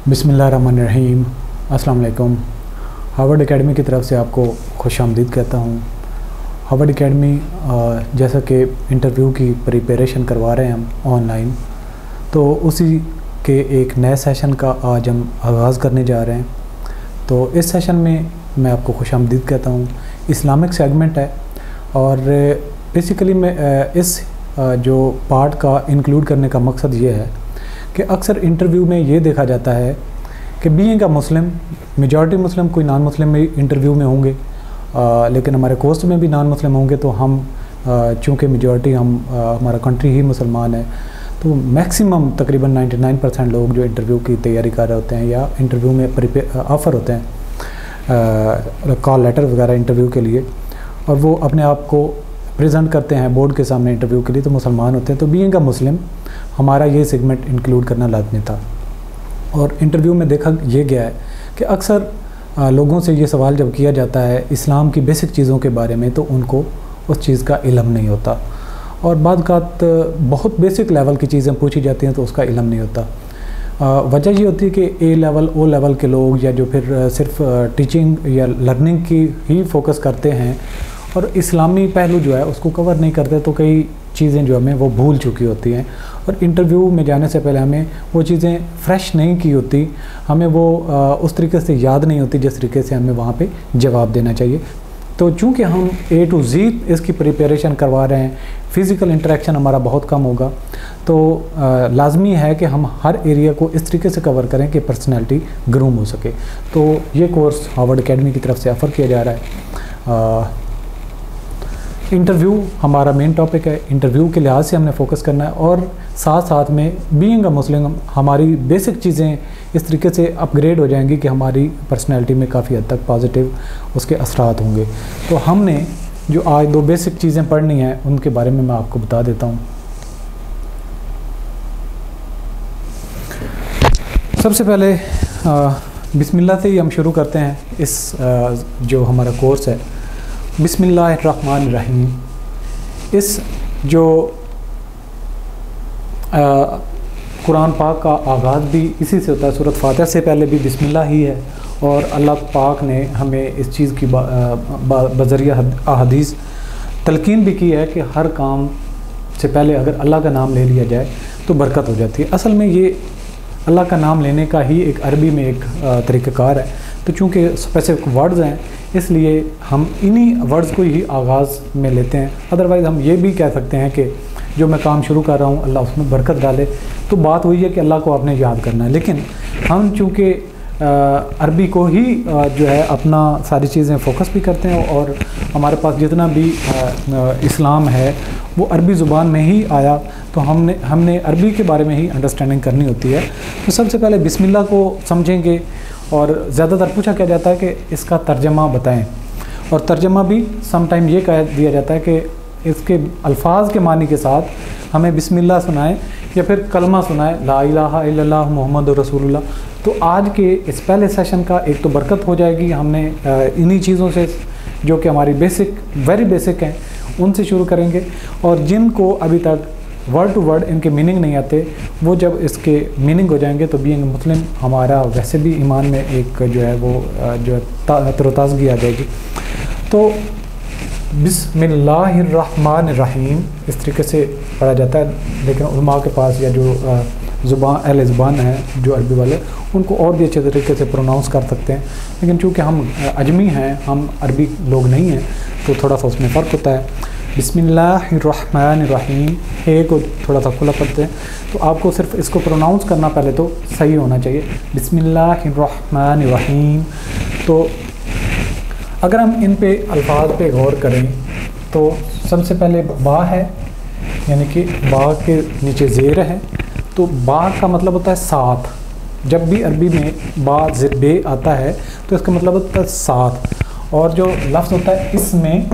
बिस्मिल्लाहिर्रहमानिर्रहीम। अस्सलाम वालेकुम। हार्वर्ड एकेडमी की तरफ से आपको खुश आमदीद कहता हूँ। हार्वर्ड एकेडमी जैसा कि इंटरव्यू की प्रिपरेशन करवा रहे हैं हम ऑनलाइन, तो उसी के एक नए सेशन का आज हम आगाज़ करने जा रहे हैं। तो इस सेशन में मैं आपको खुश आमदीद कहता हूँ। इस्लामिक सेगमेंट है और बेसिकली मैं इस जो पार्ट का इंक्लूड करने का मकसद ये है कि अक्सर इंटरव्यू में ये देखा जाता है कि बीइंग अ मुस्लिम, मेजॉरिटी मुस्लिम, कोई नॉन मुस्लिम भी इंटरव्यू में होंगे, लेकिन हमारे कोर्स में भी नॉन मुस्लिम होंगे। तो हम चूँकि मेजॉरिटी हमारा कंट्री ही मुसलमान है, तो मैक्सिमम तकरीबन 99% लोग जो इंटरव्यू की तैयारी कर रहे होते हैं या इंटरव्यू में ऑफ़र होते हैं, कॉल लेटर वगैरह इंटरव्यू के लिए, और वो अपने आप को प्रेजेंट करते हैं बोर्ड के सामने इंटरव्यू के लिए, तो मुसलमान होते हैं। तो बीइंग अ मुस्लिम हमारा ये सेगमेंट इंक्लूड करना लाजमी था। और इंटरव्यू में देखा ये गया है कि अक्सर लोगों से ये सवाल जब किया जाता है इस्लाम की बेसिक चीज़ों के बारे में, तो उनको उस चीज़ का इल्म नहीं होता, और बाद कात बहुत बेसिक लेवल की चीज़ें पूछी जाती हैं तो उसका इल्म नहीं होता। वजह ये होती है कि ए लेवल ओ लेवल के लोग, या जो फिर सिर्फ टीचिंग या लर्निंग की ही फोकस करते हैं और इस्लामी पहलू जो है उसको कवर नहीं करते, तो कई चीज़ें जो हमें वो भूल चुकी होती हैं, और इंटरव्यू में जाने से पहले हमें वो चीज़ें फ्रेश नहीं की होती, हमें वो उस तरीके से याद नहीं होती जिस तरीके से हमें वहाँ पे जवाब देना चाहिए। तो चूँकि हम A to Z इसकी प्रिपरेशन करवा रहे हैं, फ़िज़िकल इंटरेक्शन हमारा बहुत कम होगा, तो लाजमी है कि हम हर एरिया को इस तरीके से कवर करें कि पर्सनैलिटी ग्रूम हो सके। तो ये कोर्स हार्वर्ड एकेडमी की तरफ से ऑफ़र किया जा रहा है। इंटरव्यू हमारा मेन टॉपिक है, इंटरव्यू के लिहाज से हमने फ़ोकस करना है, और साथ साथ में बीइंग अ मुस्लिम हमारी बेसिक चीज़ें इस तरीके से अपग्रेड हो जाएंगी कि हमारी पर्सनैलिटी में काफ़ी हद तक पॉजिटिव उसके असरात होंगे। तो हमने जो आज दो बेसिक चीज़ें पढ़नी हैं उनके बारे में मैं आपको बता देता हूँ। सबसे पहले बिस्मिल्लाह से ही हम शुरू करते हैं इस जो हमारा कोर्स है। बिस्मिल्लाहिर्रहमानिर्रहीम। इस जो कुरान पाक का आगाज़ भी इसी से होता है। सूरत फातिहा से पहले भी बिस्मिल्लाह ही है, और अल्लाह पाक ने हमें इस चीज़ की बज़रिया अहादीस तलकीन भी की है कि हर काम से पहले अगर अल्लाह का नाम ले लिया जाए तो बरकत हो जाती है। असल में ये अल्लाह का नाम लेने का ही एक अरबी में एक तरीक़ाकार है। तो चूँकि स्पेसिफिक वर्ड्स हैं, इसलिए हम इन्हीं वर्ड्स को ही आगाज़ में लेते हैं। अदरवाइज़ हम ये भी कह सकते हैं कि जो मैं काम शुरू कर रहा हूँ अल्लाह उसमें बरकत डाले। तो बात वही है कि अल्लाह को आपने याद करना है, लेकिन हम चूँकि अरबी को ही जो है अपना सारी चीज़ें फ़ोकस भी करते हैं, और हमारे पास जितना भी इस्लाम है वो अरबी ज़ुबान में ही आया, तो हमने अरबी के बारे में ही अंडरस्टैंडिंग करनी होती है। तो सबसे पहले बिस्मिल्लाह को समझेंगे, और ज़्यादातर पूछा क्या जाता है कि इसका तर्जमा बताएं, और तर्जमा भी समटाइम ये कह दिया जाता है कि इसके अल्फाज के मानी के साथ हमें बिस्मिल्लाह सुनाएं या फिर कलमा सुनाएं, ला इलाहा इल्लल्लाह मुहम्मदुर रसूलुल्लाह। तो आज के इस पहले सेशन का एक तो बरकत हो जाएगी, हमने इन्हीं चीज़ों से जो कि हमारी वेरी बेसिक हैं उनसे शुरू करेंगे, और जिनको अभी तक वर्ड टू वर्ड इनके मीनिंग नहीं आते, वो जब इसके मीनिंग हो जाएंगे तो बीइंग मुस्लिम हमारा वैसे भी ईमान में एक जो है वो जो है तरोताज़गी आ जाएगी। तो बिस्मिल्लाहिर्रहमानिर्रहीम इस तरीके से पढ़ा जाता है, लेकिन उलमा के पास या जो अहले ज़ुबान है जो अरबी वाले, उनको और भी अच्छे तरीके से प्रोनाउंस कर सकते हैं, लेकिन चूँकि हम अजमी हैं, हम अरबी लोग नहीं हैं, तो थोड़ा सा उसमें फ़र्क होता है। बिस्मिल्लाहिर्रहमानिर्रहीम हे को थोड़ा सा खुला पढ़ते हैं, तो आपको सिर्फ इसको प्रोनाउंस करना पहले तो सही होना चाहिए, बिस्मिल्लाहिर्रहमानिर्रहीम। तो अगर हम इन पे अल्फाज पे गौर करें तो सबसे पहले बा है, यानी कि बा के नीचे ज़ेर है, तो बा का मतलब होता है साथ। जब भी अरबी में बा ज़ेर बे आता है तो इसका मतलब होता है साथ, और जो लफ्ज़ होता है इसमें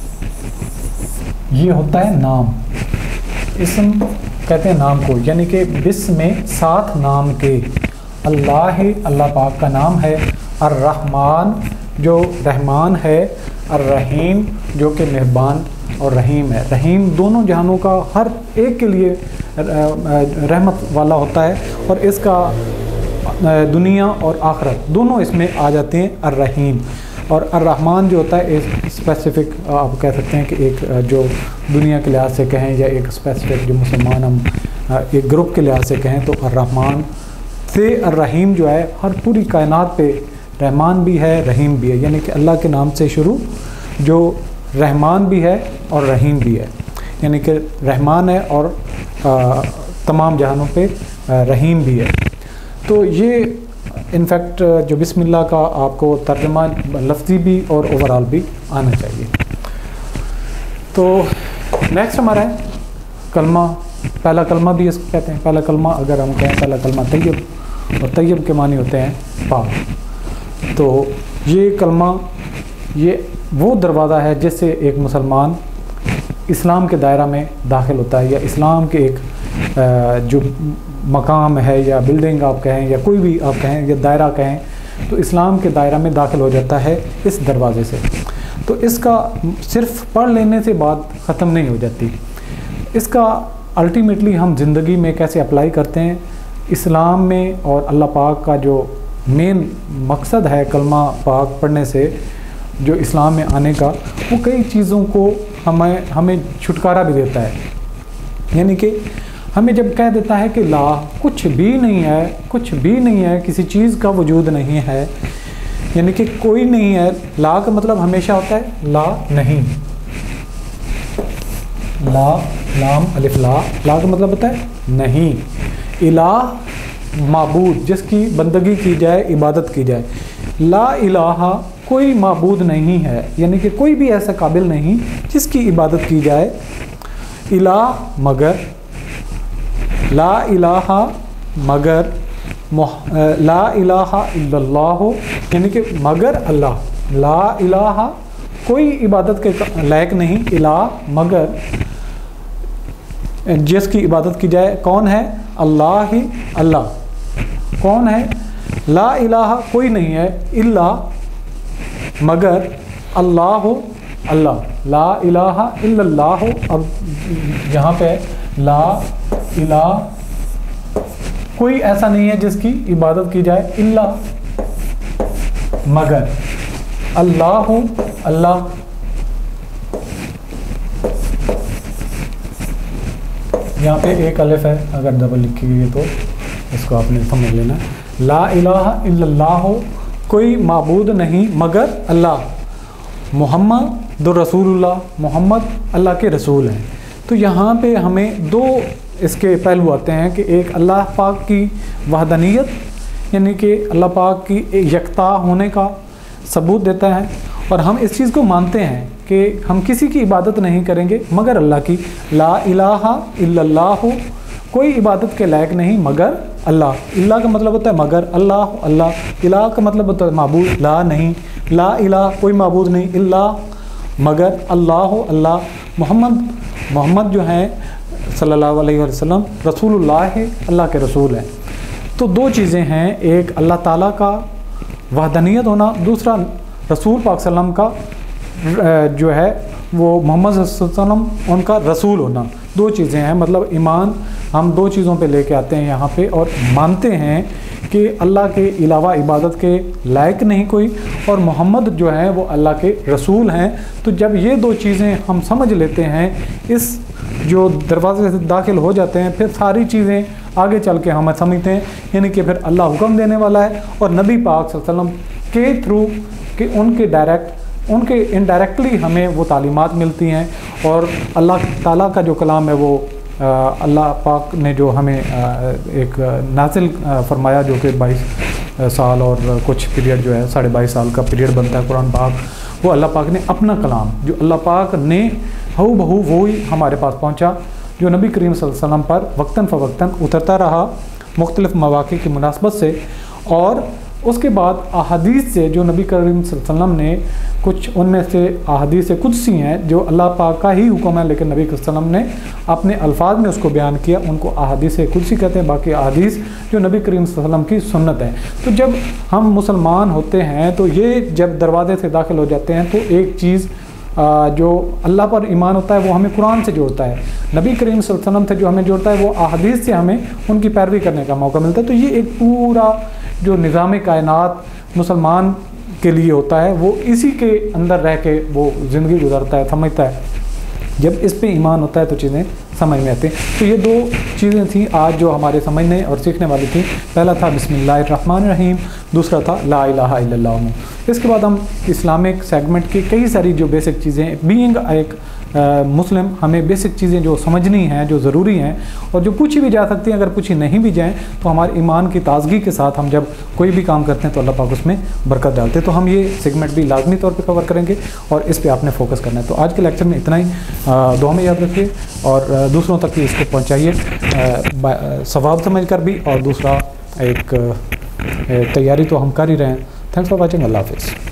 ये होता है नाम। इसम कहते हैं नाम को, यानी कि बिस्म साथ नाम के। अल्लाह पाक का नाम है, अर्रहमान जो रहमान है, अर्रहीम जो कि मेहरबान और रहीम है। रहीम दोनों जहानों का हर एक के लिए रहमत वाला होता है, और इसका دنیا اور آخرت دونوں اس میں آ جاتے ہیں الرحیم. اور الرحمن جو ہوتا ہے ایک اسپیسیفک آپ کہہ سکتے ہیں کہ ایک جو دنیا کے لحاظ سے کہیں یا ایک اسپیسیفک جو مسلمان ہم ایک گروپ کے لحاظ سے کہیں تو الرحمن سے الرحیم جو ہے ہر پوری کائنات پہ رحمان بھی ہے رحیم بھی ہے، یعنی کہ اللہ کے نام سے شروع جو رحمان بھی ہے اور رحیم بھی ہے، یعنی کہ رحمان ہے اور تمام جہانوں پہ رحیم بھی ہے. تو یہ انفیکٹ جو بسم اللہ کا آپ کو ترجمہ لفظی بھی اور اوورال بھی آنا چاہیے. تو نیکسٹ ہمارا ہے کلمہ. پہلا کلمہ بھی اس کو کہتے ہیں. پہلا کلمہ اگر ہم کہیں پہلا کلمہ طیب، اور طیب کے معنی ہوتے ہیں پاک. تو یہ کلمہ یہ وہ دروازہ ہے جس سے ایک مسلمان اسلام کے دائرہ میں داخل ہوتا ہے، یا اسلام کے ایک جو مقام ہے یا بلڈنگ آپ کہیں یا کوئی بھی آپ کہیں یا دائرہ کہیں، تو اسلام کے دائرہ میں داخل ہو جاتا ہے اس دروازے سے. تو اس کا صرف پڑھ لینے سے بات ختم نہیں ہو جاتی. اس کا الٹیمیٹلی ہم زندگی میں کیسے اپلائی کرتے ہیں اسلام میں، اور اللہ پاک کا جو مین مقصد ہے کلمہ پاک پڑھنے سے جو اسلام میں آنے کا، وہ کئی چیزوں کو ہمیں چھٹکارا بھی دیتا ہے. یعنی کہ ہمیں جب کہہ دیتا ہے کہ لا کچھ بھی نہیں ہے، کچھ بھی نہیں ہے، کسی چیز کا وجود نہیں ہے، یعنی کہ کوئی نہیں ہے. لا کا مطلب ہمیشہ ہوتا ہے لا نہیں. لا لام الف لا، لا کا مطلب ہوتا ہے نہیں. الہ معبود جس کی بندگی کی جائے، عبادت کی جائے. لا الہ کوئی معبود نہیں ہے، یعنی کہ کوئی بھی ایسا قابل نہیں جس کی عبادت کی جائے. الہ مگر، لا الہ مگر، لا الہ الا اللہ یعنی کہ مگر اللہ. لا الہ کوئی عبادت کے لائق نہیں، الہ مگر جس کی عبادت کی جائے. کون ہے؟ اللہ ہی اللہ. کون ہے؟ لا الہ کوئی نہیں ہے، الا مگر اللہ اللہ. لا الہ الا اللہ. اب یہاں پہ لا الہ کوئی ایسا نہیں ہے جس کی عبادت کی جائے، الا مگر اللہ اللہ. یہاں پہ ایک الف ہے، اگر ڈبل لکھی گئی ہے تو اس کو آپ نے سمجھ لینا. لا الہ الا اللہ کوئی معبود نہیں مگر اللہ. محمد رسول اللہ، محمد اللہ کے رسول ہیں. تو یہاں پہ ہمیں دو اس کے پہلو آتے ہیں کہ ایک اللہ پاک کی وحدانیت یعنی کہ اللہ پاک کی یکتا ہونے کا ثبوت دیتا ہے، اور ہم اس چیز کو مانتے ہیں کہ ہم کسی کی عبادت نہیں کریں گے مگر اللہ کی. لا الہ الا اللہ کوئی عبادت کے لائق نہیں مگر اللہ. اللہ کا مطلب ہوتا ہے مگر، اللہ اللہ. الہ کا مطلب ہوتا ہے معبود، لا نہیں. لا الہ کوئی معبود نہیں، اللہ مگر اللہ اللہ. محمد جو ہیں صلی اللہ علیہ وسلم رسول اللہ ہے، اللہ کے رسول ہیں. تو دو چیزیں ہیں، ایک اللہ تعالیٰ کا وحدانیت ہونا، دوسرا رسول پاک صلی اللہ علیہ وسلم کا جو ہے وہ محمد صلی اللہ علیہ وسلم ان کا رسول ہونا. دو چیزیں ہیں، مطلب ایمان ہم دو چیزوں پہ لے کے آتے ہیں یہاں پہ، اور مانتے ہیں کہ اللہ کے علاوہ عبادت کے لائق نہیں کوئی، اور محمد جو ہیں وہ اللہ کے رسول ہیں. تو جب یہ دو چیزیں ہم سمجھ لیتے ہیں، اس جو دروازے سے داخل ہو جاتے ہیں، پھر ساری چیزیں آگے چل کے ہم سمجھتے ہیں، یعنی کہ پھر اللہ حکم دینے والا ہے، اور نبی پاک صلی اللہ علیہ وسلم کے تھرو کہ ان کے انڈائریکٹلی ہمیں وہ تعلیمات ملتی ہیں. اور اللہ تعالیٰ کا جو کلام ہے وہ اللہ پاک نے جو ہمیں ایک نازل فرمایا، جو کہ 22 سال اور کچھ پیریڈ جو ہے 22.5 سال کا پیریڈ بنتا ہے قرآن پاک، وہ اللہ پاک نے اپنا کلام جو اللہ پاک نے ہو بہو وہی ہمارے پاس پہنچا، جو نبی کریم صلی اللہ علیہ وسلم پر وقتاً فوقتاً اترتا رہا مختلف مواقع کی مناسبت سے. اور اس کے بعد احادیث سے جو نبی کریم صلی اللہ علیہ وسلم نے کچھ ان میں سے احادیث قدسی ہیں جو اللہ پاک کا ہی حکم ہے، لیکن نبی صلی اللہ علیہ وسلم نے اپنے الفاظ میں اس کو بیان کیا، ان کو احادیث قدسی کہتے ہیں. باقی احادیث جو نبی کریم صلی اللہ علیہ وسلم کی سنت ہے. تو جب ہم مسلمان ہوتے ہیں تو یہ جب دروازے سے داخل ہو جاتے ہیں تو ایک چیز جو اللہ پر ایمان ہوتا ہے وہ ہمیں قرآن سے جوڑتا ہے، نبی کریم صلی اللہ علیہ وسلم سے جو ہمیں جوڑتا ہے وہ احادیث سے ہمیں ان کی پیروی کرنے کا موقع ملتا ہے۔ تو یہ ایک پورا جو نظام کائنات مسلمان کے لیے ہوتا ہے وہ اسی کے اندر رہ کے وہ زندگی گزارتا ہے، سمجھتا ہے۔ جب اس پہ ایمان ہوتا ہے تو چیزیں سمجھ میں آتی ہیں۔ تو یہ دو چیزیں تھیں آج جو ہمارے سمجھنے اور سیکھنے والی تھیں۔ پہلا تھا بسم اللہ الرحمن الرحیم، دوسرا تھا لا الہ الا اللہ۔ اس کے بعد ہم اسلامک سیگمنٹ کی کئی ساری جو بیسک چیزیں، بینگ ایک مسلم ہمیں بیسک چیزیں جو سمجھنی ہیں، جو ضروری ہیں اور جو پوچھی بھی جا سکتی ہیں، اگر پوچھی نہیں بھی جائیں تو ہمارے ایمان کی تازگی کے ساتھ ہم جب کوئی بھی کام کرتے ہیں تو اللہ پاک اس میں برکت ڈالتے ہیں۔ تو ہم یہ سیگمنٹ بھی لازمی طور پہ کور کریں گے اور اس پہ آپ نے فوکس کرنا ہے۔ تو آج کے لیکچر میں اتنا ہی، دعا میں یاد رکھیے اور دوسروں تک بھی اس کو پہنچائیے، ثواب سمجھ کر بھی، اور دوسرا ایک تیاری تو ہم کر ہی رہے ہیں۔ تھینکس فار واچنگ، اللہ حافظ۔